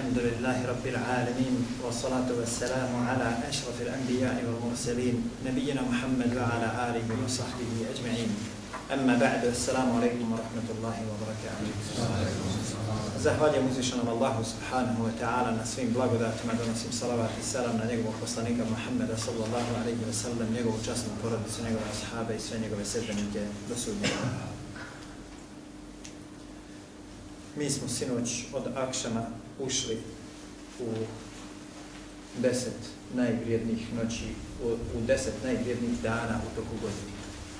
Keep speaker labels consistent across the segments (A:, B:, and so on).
A: الحمد لله رب العالمين والصلاة والسلام على أشرف الأنبياء والمرسلين نبينا محمد وعلى آله وصحبه أجمعين أما بعد السلام عليكم ورحمة الله وبركاته. Zahvaljujem uzvišenom Allahu subhanahu wa ta'ala na svim blagodatima, donosim salavat i salam na njegovog poslanika Muhammeda sallallahu alaihi wa sallam, njegovu časnu porodicu, njegove ashabe i sve njegove sedbenike do sudnjega dana. Mi smo sinoć od akšama ušli u 10 najvrijednijih noći, u 10 najvrijednijih dana u toku godine.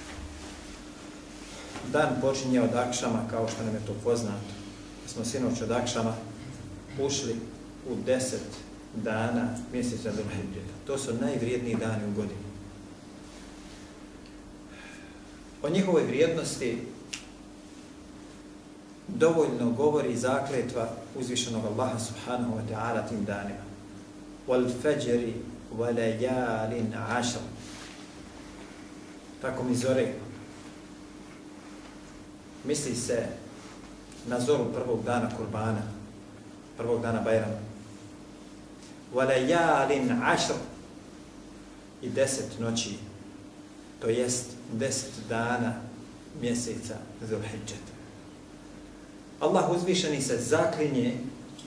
A: Dan počinje od akšama, kao što nam je to poznato. Smo sinoć od akšama ušli u 10 dana mjeseca Zulhidžeta. To su najvrijedniji dani u godini. O njihovoj vrijednosti dovoljno govori zakletva uzvišenog Allaha subhanahu wa ta'ala tim danima. Wal fajri wa layalin ashr. Tako mi zore. Misli se na zoru prvog dana kurbana, prvog dana Bajrama. Wa layalin ashr. I 10 noći, to jest 10 dana mjeseca Zulhidžeta. Allah uzvišeni se zaklinje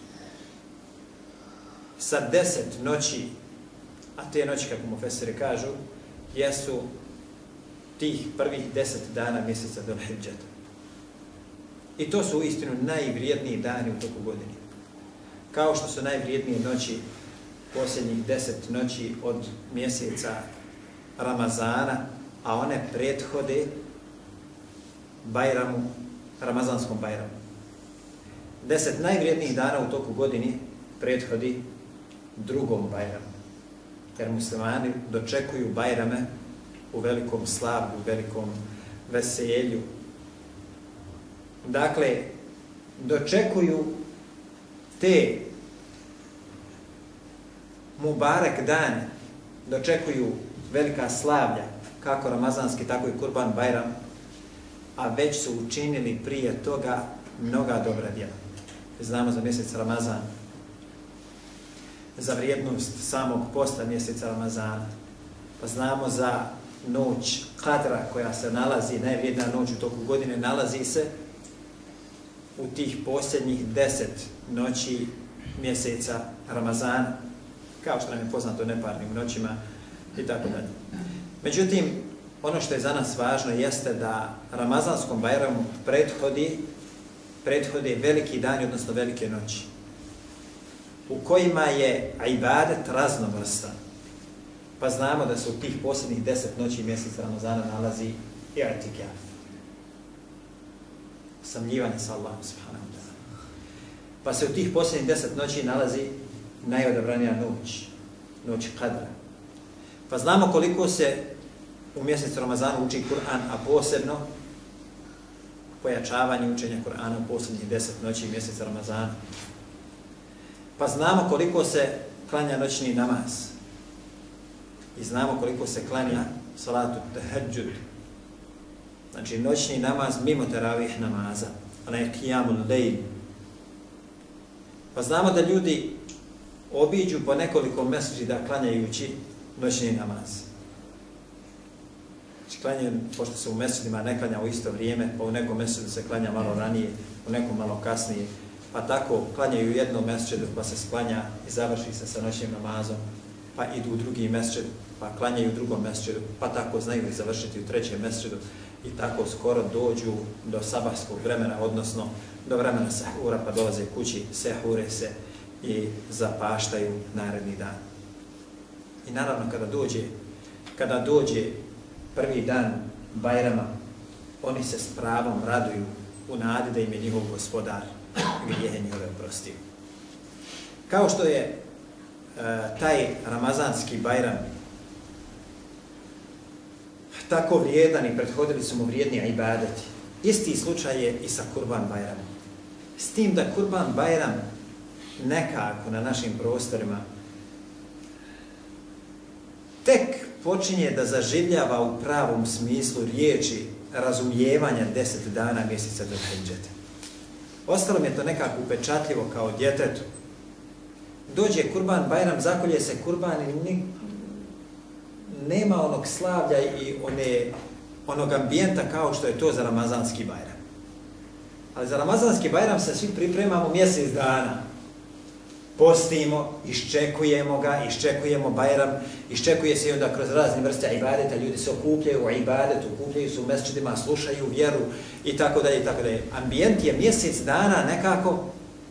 A: sa 10 noći, a te noći, kako mu fesiri kažu, jesu tih prvih 10 dana mjeseca Zulhidžeta. I to su uistinu najvrijedniji dani u toku godine. Kao što su najvrijednije noći posljednjih 10 noći od mjeseca Ramazana, a one prethode Bajramu, Ramazanskom Bajramu. 10 najvrijednijih dana u toku godini prethodi drugom Bajramu. Jer muslimani dočekuju Bajrame u velikom slavlju, u velikom veselju. Dakle, dočekuju te Mubarek dane, dočekuju velika slavlja, kako ramazanski, tako i Kurban Bajram, a već su učinili prije toga mnoga dobra djela. Znamo za mjesec Ramazan, za vrijednost samog posta mjeseca Ramazana, pa znamo za noć Kadra koja se nalazi, najvrijednija noć u toku godine, nalazi se u tih posljednjih 10 noći mjeseca Ramazana, kao što nam je poznato neparnim noćima i tako dalje. Međutim, ono što je za nas važno jeste da Ramazanskom Bajramu prethode veliki dani, odnosno velike noći, u kojima je ibadet raznovrstan. Pa znamo da se u tih posljednjih 10 noći mjeseca Ramazana nalazi i'tikaf, samljivanje sa Allahom subhanahu wa ta'ala. Pa se u tih posljednjih 10 noći nalazi najodabranija noć, noć Kadra. Pa znamo koliko se u mjesecu Ramazanu uči Kur'an, a posebno pojačavanje učenja Kur'ana u posljednjih 10 noći mjeseca Ramazana. Pa znamo koliko se klanja noćni namaz. I znamo koliko se klanja salatu tahadžud. Znači noćni namaz mimo teravih namaza. Onaj qiyamul lejl. Pa znamo da ljudi obiđu po nekoliko mesdžida klanjajući noćni namaz. Znači klanjaju, pošto se u mesdžidima ne klanja u isto vrijeme, pa u nekom mesdžidu se klanja malo ranije, u nekom malo kasnije, pa tako klanjaju u jednom mesdžidu, pa se sklanja i završi se sa noćnim namazom, pa idu u drugi mesdžid, pa klanjaju u drugom mesdžidu, pa tako znaju i završiti u trećem mesdžidu i tako skoro dođu do sabahskog vremena, odnosno do vremena sehura, pa dolaze kući, sehure se i zapaštaju naredni dan. I naravno kada dođe prvi dan Bajrama, oni se s pravom raduju u nadi da im je njihov gospodar grijehe njihove oprostio. Kao što je taj ramazanski Bajram tako vrijedan i prethodili su mu vrijedni ibadeti, isti slučaj je i sa Kurban Bajramom. S tim da Kurban Bajram nekako na našim prostorima tek počinje da zaživljava u pravom smislu riječi razumijevanja 10 dana mjeseca Zulhidžeta. Ostalo mi je to nekako upečatljivo kao djetetu, dođe Kurban Bajram, zakolje se kurban i nema onog slavlja i onog ambijenta kao što je to za Ramazanski Bajram. Ali za Ramazanski Bajram se svi pripremamo mjesec dana. Postimo, iščekujemo Bajram, iščekuje se i onda kroz razne vrste ibadeta, ljudi se okupljaju u ibadetu, okupljaju se u mesdžidima, slušaju vjeru i tako dalje i tako dalje. Ambijent je mjesec dana nekako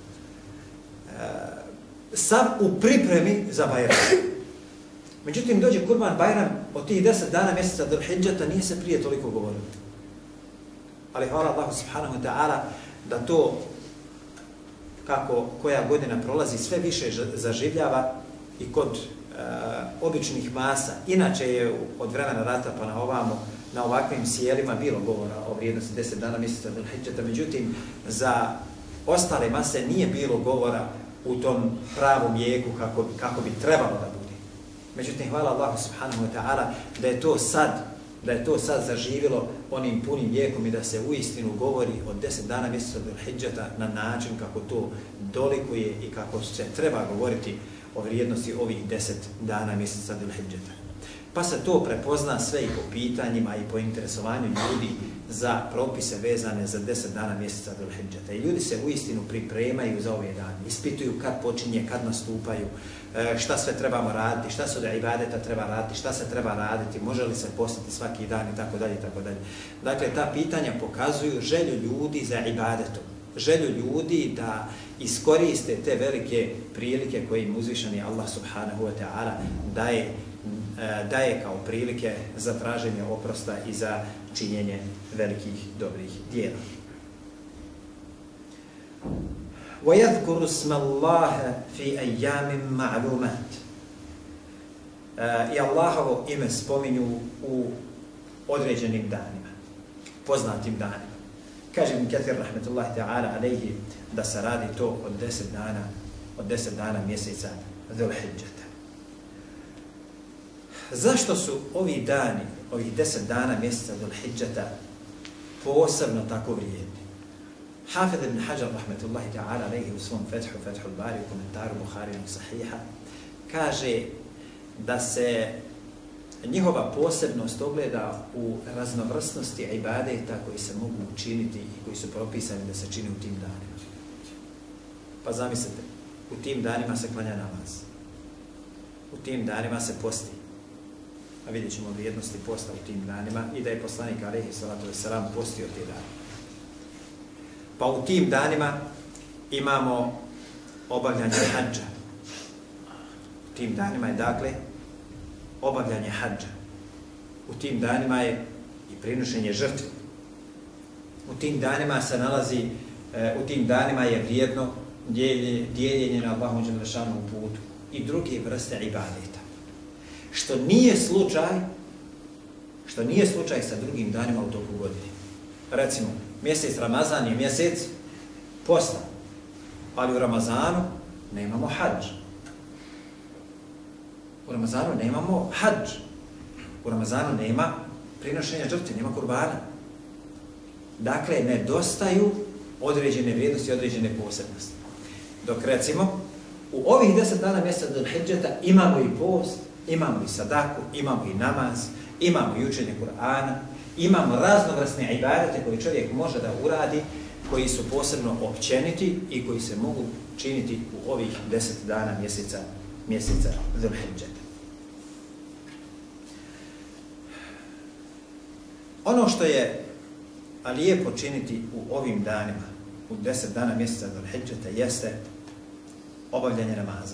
A: sav u pripremi za Bajram. Međutim, dođe Kurban Bajram, od tih 10 dana mjeseca Dhul Hidžeta nije se prije toliko govorilo. Ali hvala Allahu subhanahu wa ta'ala da to kako koja godina prolazi sve više zaživljava i kod običnih masa. Inače je od vremena rata pa na ovamo, na ovakvim sjelima bilo govora o vrijednosti 10 dana mjeseca Dhul Hidžeta, međutim za ostale mase nije bilo govora u tom pravom jeku kako bi trebalo da bude. Međutim, hvala Allahu subhanahu wa ta'ala da je to sad zaživjelo onim punim vijekom i da se uistinu govori o 10 dana mjeseca Dhul Hidžeta na način kako to dolikuje i kako se treba govoriti o vrijednosti ovih 10 dana mjeseca Dhul Hidžeta. Pa se to prepozna sve i po pitanjima i po interesovanju ljudi za propise vezane za 10 dana mjeseca Dhul Hidžeta. I ljudi se uistinu pripremaju za ove dane, ispituju kad počinje, kad nastupaju, šta sve trebamo raditi, šta se od ibadeta treba raditi, šta se treba raditi, može li se postiti svaki dan i tako dalje i tako dalje. Dakle, ta pitanja pokazuju želju ljudi za ibadetom, želju ljudi da iskoriste te velike prilike koje im uzvišeni Allah subhanahu wa ta'ala daje kao prilike za traženje oprosta i za činjenje velikih dobrih djela. وَيَذْكُرُ اسْمَ اللَّهَ فِي أَيَّامٍ مَعْلُومَاتٍ. I Allahovo ime spominju u određenim danima, poznatim danima. Kaže Ibn Kathir rahmetullahi ta'ala alejhi da se radi to od 10 dana mjeseca Dhul Hidžeta. Zašto su ovi dani, ovih 10 dana mjeseca Dhul Hidžeta posebno tako vrijedni? Hafid ibn Hajar rahmetullahi ta'ala alejhi u svom Fethul Bari u komentaru Buharinog Sahiha kaže da se njihova posebnost ogleda u raznovrsnosti ibadeta koji se mogu učiniti i koji su propisani da se čini u tim danima. Pa zamislite, u tim danima se klanja namaz, u tim danima se posti, a vidjet ćemo vrijednosti posta u tim danima i da je poslanik alejhi salatu vesselam postio te dane. Pa u tim danima imamo obavljanje hadža. U tim danima je dakle obavljanje hadža. U tim danima je i prinošenje žrtve. U tim danima se nalazi, u tim danima je vrijedno dijeljenje na Allahom dželešanu putu i druge vrste ibadeta. Što nije slučaj sa drugim danima u toku godine. Recimo, mjesec Ramazan je mjesec posta, ali u Ramazanu nemamo hadž. U Ramazanu nemamo hadž. U Ramazanu nema prinošenja žrtve, nema kurbana. Dakle, nedostaju određene vrijednosti, određene posebnosti. Dok recimo, u ovih 10 dana mjeseca Dhul Hidžeta imamo i post, imamo i sadaku, imamo i namaz, imamo i učenje Kur'ana, imamo raznovrsne ibadete koje čovjek može da uradi, koji su posebno općeniti i koji se mogu činiti u ovih 10 dana mjeseca Dhul Hidžeta. Ono što je lijepo činiti u ovim danima, u 10 dana mjeseca Dhul Hidžeta, jeste obavljanje namaza.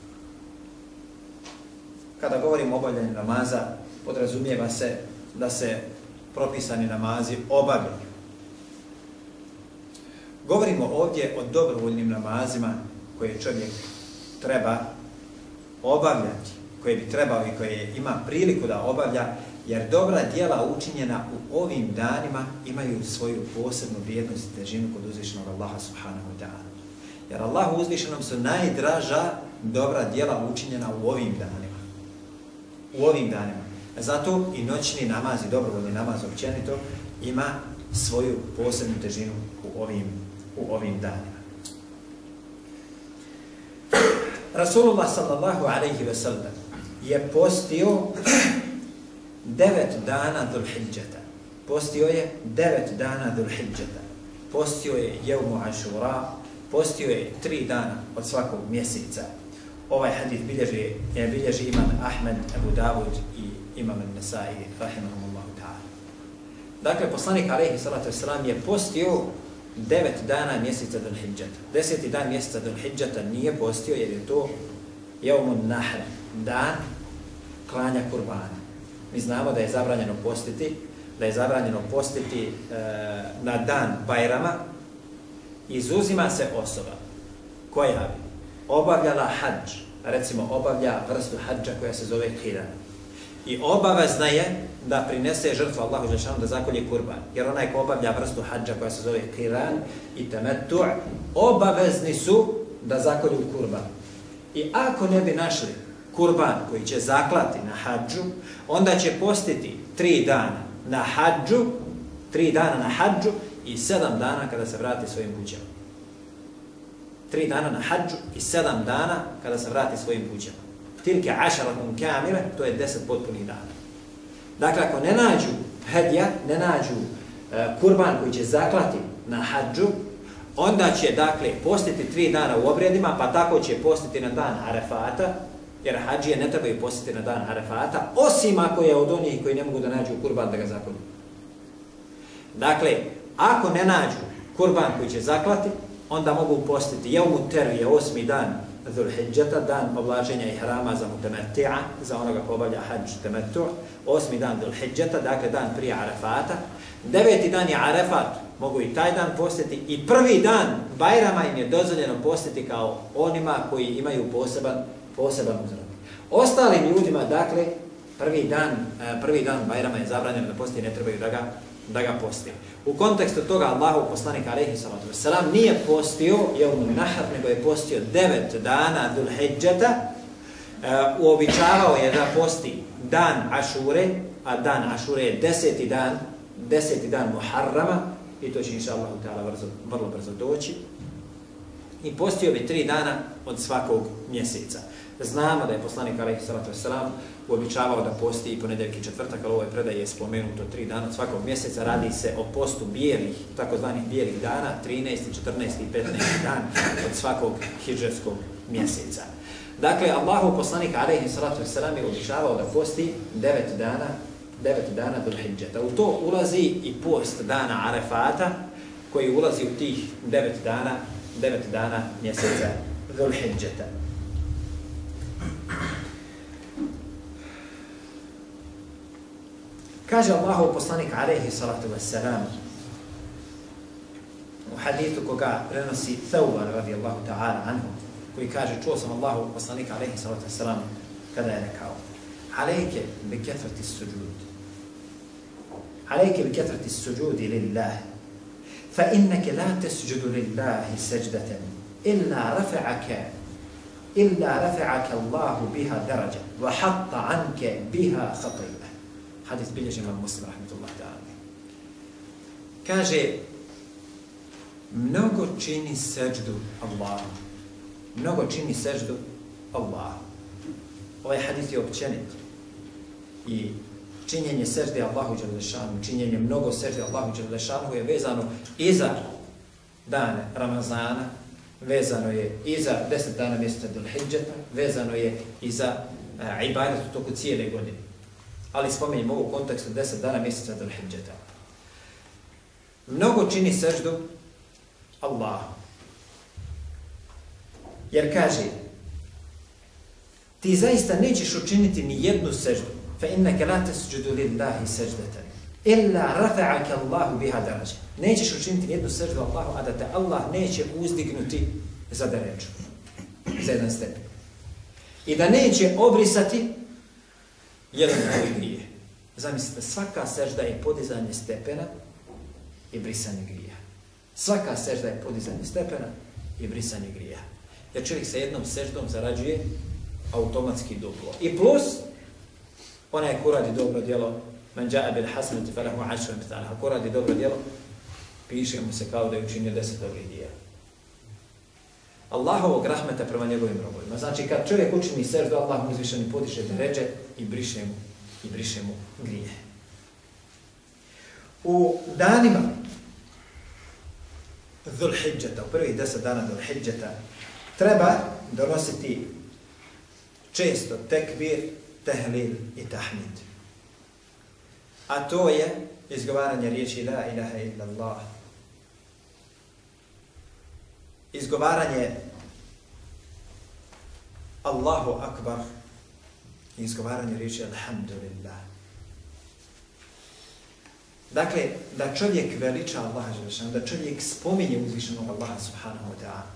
A: Kada govorimo o obavljanju namaza, podrazumijeva se da se propisani namazi obavljaju. Govorimo ovdje o dobrovoljnim namazima koje čovjek treba obavljati, koje bi trebao i koje ima priliku da obavlja, jer dobra djela učinjena u ovim danima imaju svoju posebnu vrijednost i težinu kod uzvišenog Allaha subhanahu wa ta'ala. Jer Allahu uzvišenom su najdraža dobra djela učinjena u ovim danima. U ovim danima. Zato i noćni namaz i dobrovoljni namaz općenito ima svoju posebnu težinu u ovim danima. Rasulullah sallallahu alaihi ve sellem je postio 9 dana Dhul-Hidžeta. Postio je 9 dana Dhul-Hidžeta. Postio je Jevmu Ašura, postio je 3 dana od svakog mjeseca. Ovaj hadis bilježi imam Ahmed, Abu Davud i imam Nesai, rahimahumullahu ta'ala. Dakle, poslanik alejhi salatu vesselam je postio 9 dana mjeseca Dhul-Hidžeta. 10. dan mjeseca Dhul-Hidžeta nije postio jer je to Jevmun Nahr, dan klanja kurbana. Mi znamo da je zabranjeno postiti, na dan Bajrama. Izuzima se osoba koja bi obavljala hadž, recimo obavlja vrstu hadža koja se zove Qiran. I obavezna je da prinese žrtvu Allahu dželešanu da zakolje kurban. Jer onaj ko obavlja vrstu hadža koja se zove Qiran i Tamattu' obavezni su da zakolju kurban. I ako ne bi našli kurban koji će zaklati na hadžu, onda će postiti 3 dana na hadžu, 3 dana na hadžu i 7 dana kada se vrati svojim kućama. 3 dana na hadžu i 7 dana kada se vrati svojim kućama. Tilke ašaratun kamile, to je 10 potpunih dana. Dakle, ako ne nađu hedja, ne nađu kurban koji će zaklati na hadžu, onda će, dakle, postiti 3 dana u obredima, pa tako će postiti na dan Arefata, jer hadžije ne trebaju postiti na dan Arefata, osim ako je od onih koji ne mogu da nađu kurban da ga zakolju. Dakle, ako ne nađu kurban koji će zaklati, onda mogu postiti Jevmu Tervije, 8. dan Dhul-Hidžeta, dan oblačenja ihrama za mutemetti'a, za onoga ko obavlja hadž temettu', 8. dan Dhul-Hidžeta, dakle dan prije Arefata. 9. dan je Arefat, mogu i taj dan postiti, i 1. dan Bajrama im je dozvoljeno postiti kao onima koji imaju poseban uzrok. Ostalim ljudima, dakle, prvi dan Bajrama je zabranjeno da posti, ne trebaju da ga posti. U kontekstu toga Allahov poslanik alejhi salatu vesselam nije postio Jevmun Nahr, nego je postio 9 dana Dhul-Hidžeta. Uobičavao je da posti dan Ašure, a dan Ašure je 10. dan Muharrama, i to će inša Allahu ta'ala vrlo brzo doći. I postio bi 3 dana od svakog mjeseca. Znamo da je poslanik alejhi salatu vesselam uobičavao da posti i ponedjeljak i četvrtak, ali u ovoj predaji je spomenuto 3 dana od svakog mjeseca. Radi se o postu bijelih, takozvanih bijelih dana, 13., 14. i 15. dan od svakog hidžretskog mjeseca. Dakle, Allahov poslanik alejhi salatu vesselam je uobičavao da posti 9 dana Dhul-Hidžeta. U to ulazi i post dana Arefata, koji ulazi u tih 9 dana mjeseca Dhul-Hidžeta. Kaže Allahov poslanik alejhi salatu vesselam u hadithu koga prenosi Thawban radijallahu ta'ala anhu, koji kaže, čuo sam Allahov poslanika alejhi salatu vesselam kada je rekao: Alejke bi kethrati suđud. Alejke bi kethrati suđudi lillah. Fa inneke la tesđudu lillahi seđdatan illa rafa'aka Allahu biha daraja wa hatta anke biha khatayba. Hadis bilježi imam Muslim, rahmetullahi ta'ala. Kaže, mnogo čini seđdu Allahu. Mnogo čini seđdu Allahu. Ovaj hadis je općenit. I činjenje sežde Allahu dželešanu, činjenje mnogo sežde Allahu dželešanu je vezano i za dane Ramazana, vezano je i za 10 dana mjeseca Dhul-Hidžeta, vezano je i za ibadet u toku cijele godine. Ali spomenimo u kontekstu 10 dana mjeseca Dhul-Hidžeta. Mnogo čini seždu Allahu. Jer kaže, ti zaista nećeš učiniti ni jednu seždu. Fa innaka la tasjudu lillahi sajdatan illa rafa'aka Allahu biha daraja. Nećeš učiniti ni jednu seždu Allahu, a da te Allah neće uzdignuti za deređu, za jedan stepen. I da neće obrisati jedan tvoj grijeh. Zamislite, svaka sežda je podizanje stepena i brisanje grijeha. Svaka sežda je podizanje stepena i brisanje grijeha. Jer čovjek sa jednom seždom zarađuje automatski duplo. I plus, onaj ko radi dobro djelo, man ja'a bil hasanati falahu 'ashru amthalaha. Ko radi dobro djelo, piše mu se kao da je učinio 10 dobrih djela. Allahovog rahmeta prema njegovim robovima. Znači, kad čovjek učini seždu, Allah mu uzvišeni podiže deređe i briše mu grije. U danima Dhul Hidžeta, u prvih 10 dana Dhul Hidžeta, treba donositi često tekbir, tehlil i tahmid. A to je izgovaranje riječi la ilaha illallah. Izgovaranje Allahu akbar i izgovaranje riječi alhamdulillah. Dakle, da čovjek veliča Allaha dželešanu, da čovjek spominje uzvišenog Allaha subhanahu wa ta'ala.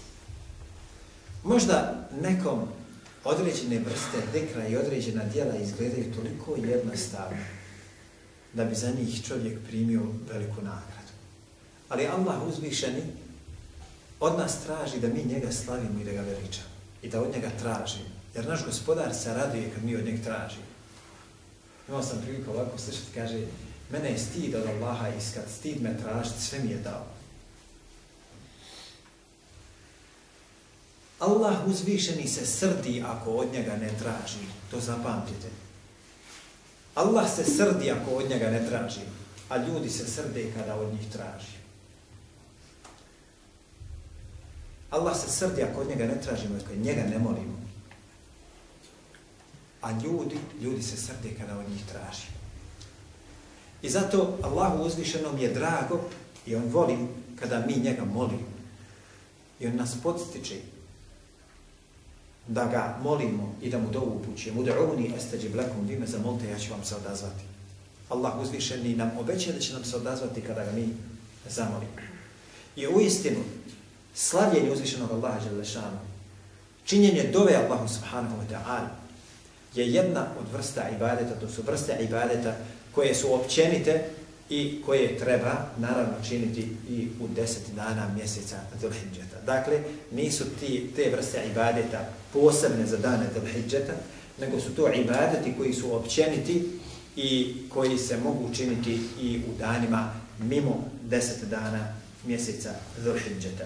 A: Možda nekom određene vrste zikra i određena djela izgledaju toliko jednostavno da bi za njih čovjek primio veliku nagradu. Ali Allah uzvišeni od nas traži da mi njega slavimo i da ga veličamo. I da od njega tražimo. Jer naš gospodar se raduje kad mi od njega tražimo. Imao sam priliku ovako slišati, kaže, mene je stid od Allaha i kad stid me tražiti, sve mi je dao. Allah uzvišeni se srdi ako od njega ne traži. To zapamtite. Allah se srdi ako od njega ne traži, a ljudi se srde kada od njih traži. Allah se srdi ako od njega ne tražimo, ako njega ne molimo. A ljudi se srde kada od njih traži. I zato Allahu uzvišenom je drago i on voli kada mi njega molimo. I on nas podstiče da ga molimo i da mu dovu upućujemo. Ud'uni astajib lakum, vi me zamolite, ja ću vam se odazvati. Allah uzvišeni nam obećaje da će nam se odazvati kada ga mi zamolimo. I uistinu, slavljenje uzvišenog Allaha dželešanu, činjenje dove Allahu subhanahu wa ta'ala je jedna od vrsta ibadeta, to su vrste ibadeta koje su općenite i koje treba naravno činiti i u 10 dana mjeseca Dhul Hidžeta. Dakle, nisu te vrste ibadeta posebne za dane Dhul Hidžeta, nego su to ibadeti koji su općeniti i koji se mogu činiti i u danima mimo 10 dana mjeseca Dhul Hidžeta.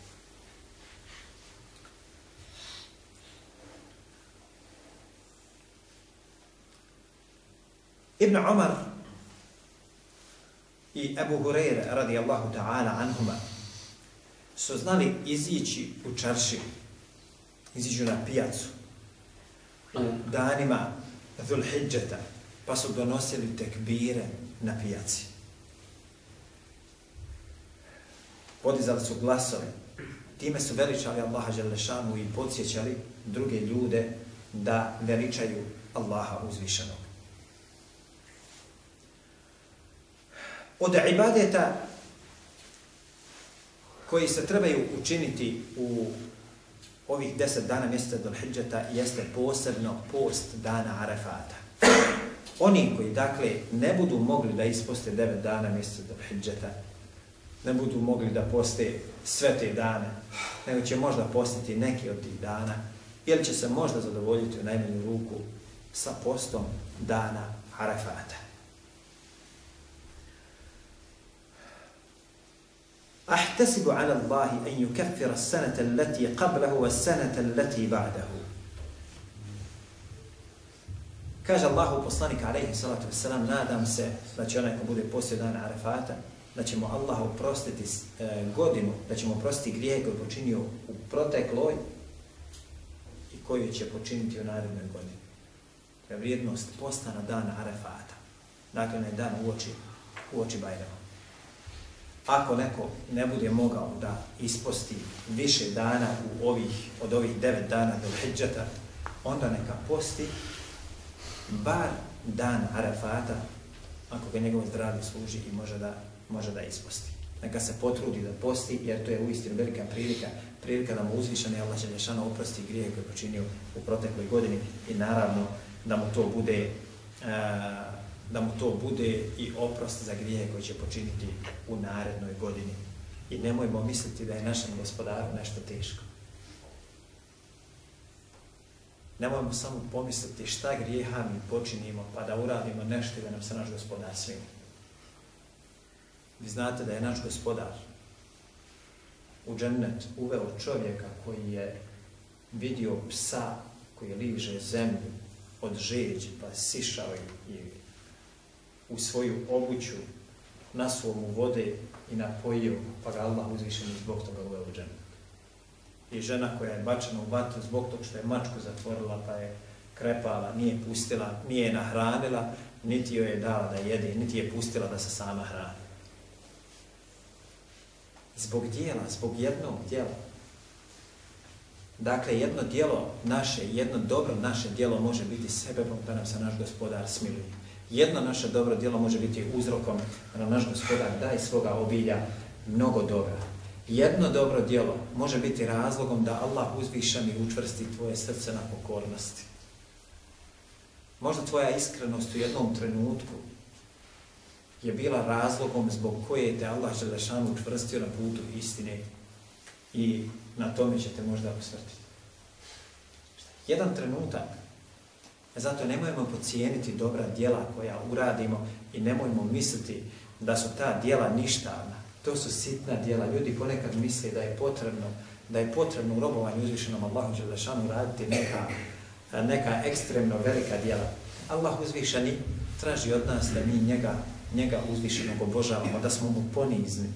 A: Ibn Umar i Ebu Hureyre radijallahu ta'ala anhuma su znali izići u čaršiju, iziđu na pijacu u danima Dhul Hidžeta, pa su donosili tekbire na pijaci. Podizali su glasove, time su veličali Allaha dželešanu i podsjećali druge ljude da veličaju Allaha uzvišenog. Od ibadeta koji se trebaju učiniti u ovih 10 dana mjeseca Dhul Hidžeta jeste posebno post dana Arefata. Oni koji, dakle, ne budu mogli da isposte 9 dana mjeseca Dhul Hidžeta, ne budu mogli da poste sve te dane, nego će možda postiti neki od tih dana, ili će se možda zadovoljiti u najmanju ruku sa postom dana Arefata. أحتسب على الله أن يكفر السنة التي قبله والسنة التي بعده. Kaže Allahu poslanik alejhi salatu vesselam, nadam se da će onaj ko bude poslije dana Arefata, da ćemo Allah oprostiti godinu, da ćemo oprostiti grijeh koji je počinio u protekloj i koju će počiniti u narednoj godini. To je vrijednost posta na dan Arefata. Dakle, na dan uoči Bajrama. Ako neko ne bude mogao da isposti više dana od ovih 9 dana Dhul Hidžeta, onda neka posti bar dan Arefata, ako ga njegovo zdravlje služi i može da isposti. Neka se potrudi da posti, jer to je uistinu velika prilika da mu uzvišeni Allah dželešanu oprosti grijeh koji je počinio u protekloj godini i naravno da mu to bude i oprost za grijehe koji će počiniti u narednoj godini. I nemojmo misliti da je našem gospodaru nešto teško. Nemojmo samo pomisliti šta grijeha mi počinimo pa da uradimo nešto i da nam se naš gospodar smili. Vi znate da je naš gospodar u džennet uveo čovjeka koji je vidio psa koji liže zemlju od žeđi, pa sišao i u svoju obuću nasuo mu vode i napojio, pa ga Allah uzvišeni zbog toga uveo u džennet. I žena koja je bačena u vatru zbog toga što je mačku zatvorila, pa je krepala, nije pustila, nije je nahranila, niti joj je dala da jede, niti je pustila da se sama hrani. Zbog dijela, zbog jednog dijela. Dakle, jedno dijelo naše, jedno dobro naše dijelo može biti sebebom da nam se naš Gospodar smiluje. Jedno naše dobro dijelo može biti uzrokom da nam naš Gospodar daje svoga obilja mnogo dobra. Jedno dobro djelo može biti razlogom da Allah uzvišeni učvrsti tvoje srce na pokornosti. Možda tvoja iskrenost u jednom trenutku je bila razlogom zbog koje te Allah Želešanu učvrstio na putu istine i na tome ćete možda usvrtiti. Jedan trenutak. Zato nemojmo podcijeniti dobra djela koja uradimo i nemojmo misliti da su ta djela ništavna. To su sitna djela. Ljudi ponekad misle da je potrebno u robovanju uzvišenom Allahu Želešanu raditi neka ekstremno velika djela. Allah uzvišeni traži od nas da mi njega uzvišenog obožavamo, da smo mu ponizni.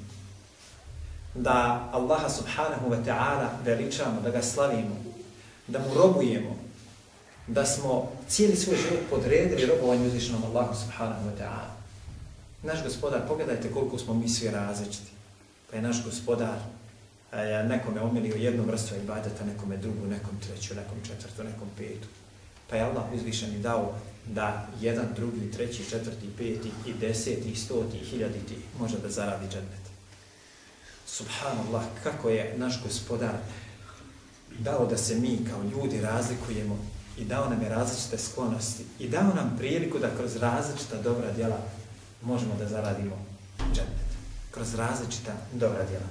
A: Da Allaha subhanahu wa ta'ala veličamo, da ga slavimo, da mu robujemo, da smo cijeli svoj život podredili robovanju uzvišenom Allahu subhanahu wa ta'ala. Naš Gospodar, pogledajte koliko smo mi svi različiti. Pa je naš Gospodar nekome omilio jednu vrstu ibadeta, nekome drugu, nekom treću, nekom četvrtu, nekom petu. Pa je Allah uzvišeni dao da jedan, drugi, treći, četvrti, peti i deseti, i stoti, i hiljaditi može da zaradi džennet. Subhanallah, kako je naš Gospodar dao da se mi kao ljudi razlikujemo i dao nam je različite sklonosti i dao nam priliku da kroz različita dobra djela možemo da zaradimo džennet. Kroz različita dobra djela.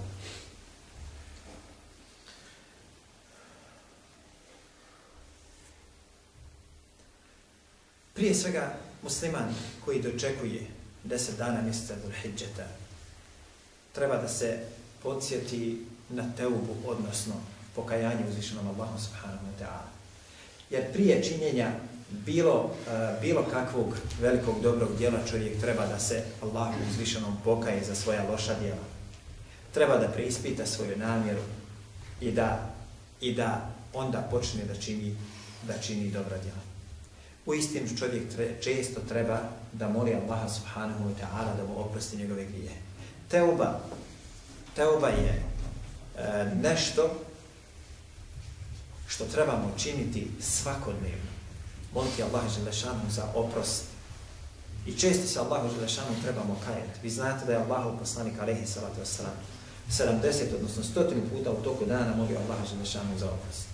A: Prije svega, musliman koji dočekuje 10 dana mjeseca Dhul Hidžeta treba da se podsjeti na teubu, odnosno pokajanje uzvišenom Allahu subhanahu wa ta'ala. Jer prije činjenja bilo kakvog velikog dobrog djela čovjek treba da se Allahu uzvišenom pokaje za svoja loša djela. Treba da preispita svoju namjeru i da onda počne da čini dobra djela. Uistinu čovjek često treba da moli Allaha subhanahu wa ta'ala da mu oprosti njegove grije. Teuba je nešto što trebamo činiti svakodnevno. Moliti Allaha Želešanu za oprost. I često se Allahu Želešanu trebamo kajati. Vi znate da je Allahov poslanik alejhi salatu vesselam 70, odnosno 100 puta u toku dana molio Allaha Želešanu za oprost.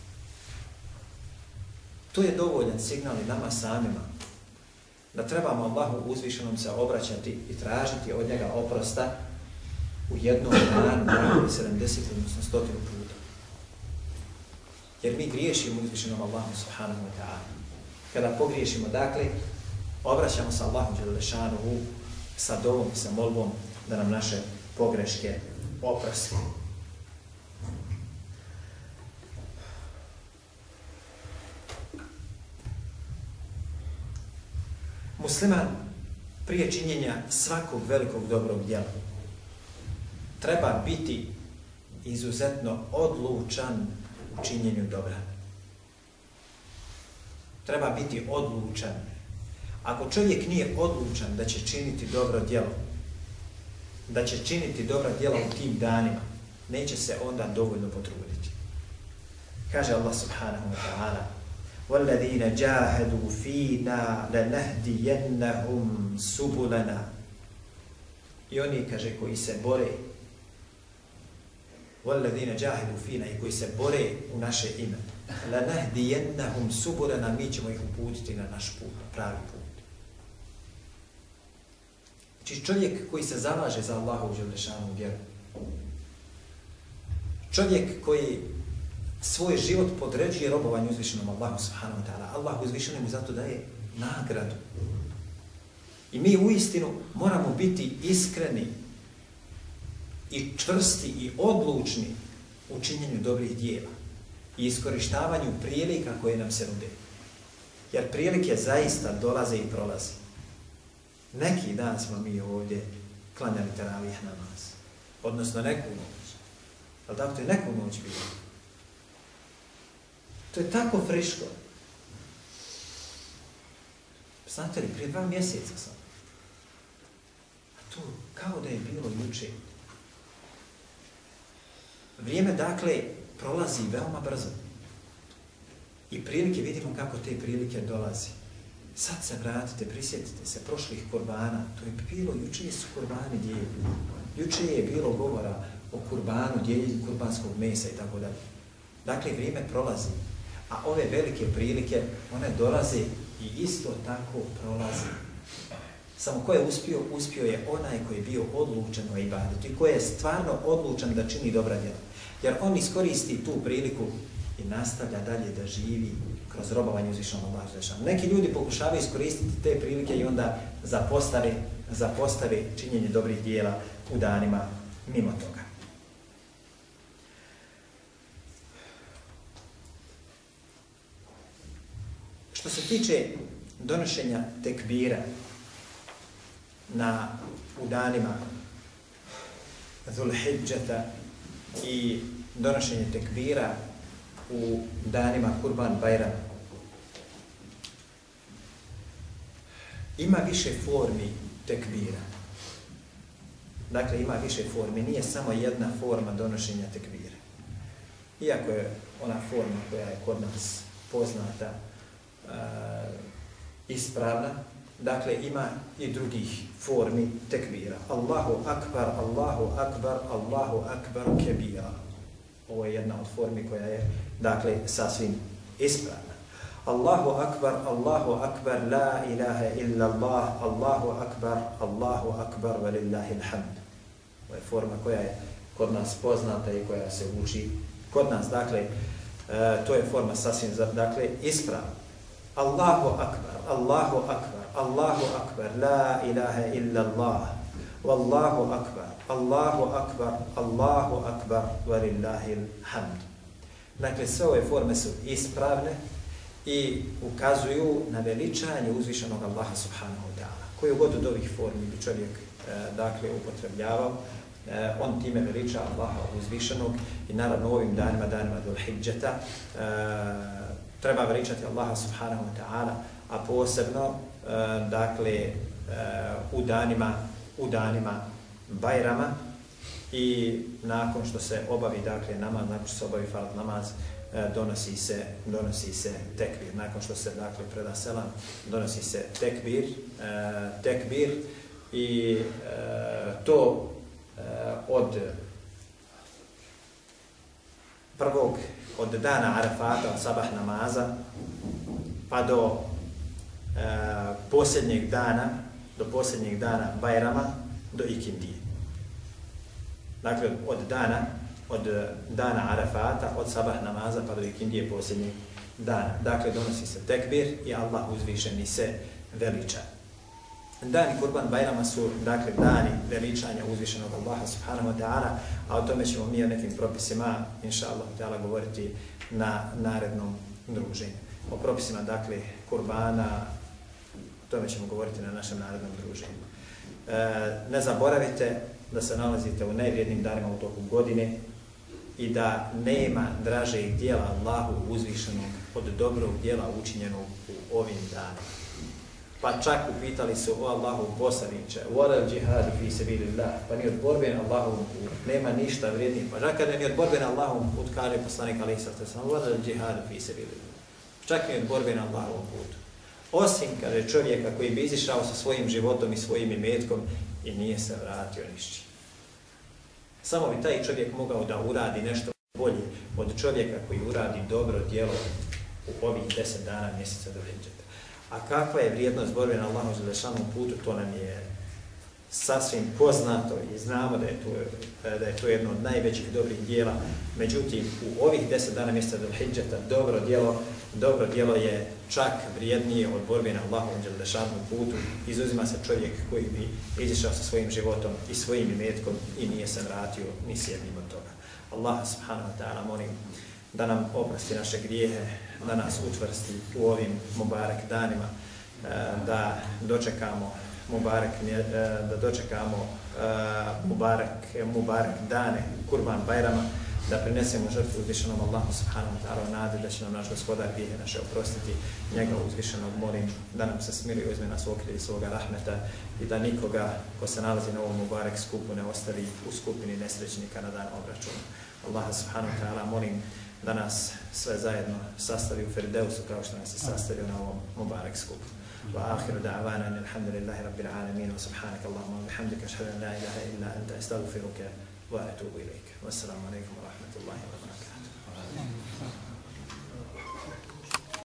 A: To je dovoljan signal i nama samima da trebamo Allahu uzvišenom se obraćati i tražiti od njega oprosta u jednom danu, 70, odnosno 100 puta. Jer mi griješimo uzvišenom Allahu subhanahu wa ta'ala. Kada pogriješimo, dakle, obraćamo se Allahu Đelešanuhu sa dovom i sa molbom da nam naše pogreške oprosti. Musliman prije činjenja svakog velikog dobrog djela treba biti izuzetno odlučan u činjenju dobra. Treba biti odlučan. Ako čovjek nije odlučan da će činiti dobro djelo, da će činiti dobra djela u tim danima, neće se onda dovoljno potruditi. Kaže Allah subhanahu wa ta'ala: وَالَّذِينَ جَاهَدُوا فِينَا لَنَهْدِيَنَّهُمْ سُبُلَنَا. I oni, kaže, koji se bore, وَالَّذِينَ جَاهَدُوا فِينَا, i koji se bore u naše ime, لَنَهْدِيَنَّهُمْ سُبُلَنَا, mi ćemo ih uputiti na naš put, na pravi put. Znači čovjek koji se zalaže za Allahovu Đelešanu vjeru, čovjek koji svoj život podređuje robovanju uzvišenom Allahu subhanahu wa ta'ala, Allah uzvišenom mu zato daje nagradu. I mi uistinu moramo biti iskreni i čvrsti i odlučni u činjenju dobrih dijela i iskorištavanju prilika koje nam se nude. Jer prilike zaista dolaze i prolaze. Neki dan smo mi ovdje klanjali teravih namaz, odnosno neku noć. Ali tako to je neku noć bilo. To je tako friško. Znate li, prije 2 mjeseca sam. A to kao da je bilo juče. Vrijeme, dakle, prolazi veoma brzo. I prilike, vidimo kako te prilike dolazi. Sad se vratite, prisjetite se prošlih kurbana. To je bilo, juče su kurbani dijelili. Juče je bilo govora o kurbanu, dijeljenju kurbanskog mesa i tako dalje. Dakle, vrijeme prolazi. A ove velike prilike, one dolaze i isto tako prolazi. Samo ko je uspio? Uspio je onaj koji je bio odlučen o ibadetu i koji je stvarno odlučen da čini dobra djela. Jer on iskoristi tu priliku i nastavlja dalje da živi kroz robovanje uzvišenog Allaha dželešanu. Neki ljudi pokušavaju iskoristiti te prilike i onda zapostave činjenje dobrih djela u danima mimo toga. Što se tiče donošenja tekbira u danima Zulhidžeta i donošenje tekbira u danima Kurban Bajrama, ima više formi tekbira. Dakle, ima više formi, nije samo jedna forma donošenja tekbira. Iako je ona forma koja je kod nas poznata, ispravna, dakle ima i drugih formi tekbira. Allahu akbar, Allahu akbar, Allahu akbar kebira. Ovo je jedna od formi koja je, dakle, sasvim ispravna. Allahu akbar, la ilaha illa Allah, Allahu akbar, velillahi alhamd. Ovo je forma koja je kod nas poznata i koja se uči kod nas. Dakle, to je forma sasvim, dakle, ispravna. Allahu akbar, la ilaha illa Allah, wallahu akbar, velillahi alhamd. Dakle, sve ove forme su ispravne i ukazuju na veličanje uzvišenog Allaha subhanahu wa ta'ala. Koju god od ovih formi bi čovjek, dakle, upotrebljavao, on time veliča Allaha uzvišenog i naravno u ovim danima Zulhidžeta, treba veličati Allaha subhanahu wa ta'ala, a posebno, dakle, u danima Bajrama i nakon što se obavi, dakle, namaz, nakon što se obavi farz namaz, donosi se tekbir. Nakon što se, dakle, preda selam, donosi se tekbir i to od prvog, od dana Arafata, od sabah namaza, pa do posljednjeg dana Bajrama, do ikindije. Dakle, od dana Arafata, od sabah namaza, pa do ikindije posljednjeg dana. Dakle, donosi se tekbir i Allah uzvišeni se veliča. Dani Kurban Bajrama su, dakle, dani veličanja uzvišenog Allaha subhanahu wa ta'ala, a o tome ćemo mi o nekim propisima, inša Allah ta'ala, govoriti na narednom druženju. O propisima, dakle, kurbana, o tome ćemo govoriti na našem narednom druženju. Ne zaboravite da se nalazite u najvrijednijim danima u toku godine i da nema dražeg dijela Allahu uzvišenog od dobrog dijela učinjenog u ovim danima. Pa čak upitali su o Allahu poslaniče, wala džihadu fi sabilillah, pa ni od borbe na Allahovom putu, nema ništa vrijednije. Pa čak kada ni od borbe na Allahovom putu, kaže poslanik alejhi salatu vesselam, wala džihadu fi sabilillah. Čak ni od borbe na Allahovom putu. Osim, kaže, čovjeka koji bi izišao sa svojim životom i svojim imetkom i nije se vratio ništa. Samo bi taj čovjek mogao da uradi nešto bolje od čovjeka koji uradi dobro djelo u ovih 10 dana mjeseca Zulhidžeta. A kakva je vrijednost borbe na Allahu dželešanu putu, to nam je sasvim poznato i znamo da je to jedno od najvećih dobrih djela. Međutim, u ovih 10 dana mjeseca Zulhidžeta dobro djelo je čak vrijednije od borbe na Allahovom dželešanu putu. Izuzima se čovjek koji bi izišao sa svojim životom i svojim imetkom i nije se vratio ni s jednim od toga. Allah subhanahu wa ta'ala molim da nam oprosti naše grijehe, da nas učvrsti u ovim mubarek danima, da dočekamo mubarek dane Kurban Bajrama, da prinesemo žrtvu uzvišenom Allahu subhanahu wa ta'ala nade da će nam naš gospodar grijehe naše oprostiti. Njega uzvišenog molim da nam se smiri, uzme nas u okrilje svoga rahmeta i da nikoga ko se nalazi na ovom mubarek skupu ne ostavi u skupini nesrećnika na dan obračuna. Allaha subhanahu wa ta'ala molim da nas sve zajedno sastavi u Firdevsu kao što nas je sastavio na ovom mubarek skupu. وآخر دعوانا أن الحمد لله رب العالمين وسبحانك اللهم وبحمدك أشهد أن لا إله إلا أنت أستغفرك وأتوب إليك والسلام عليكم ورحمة الله وبركاته.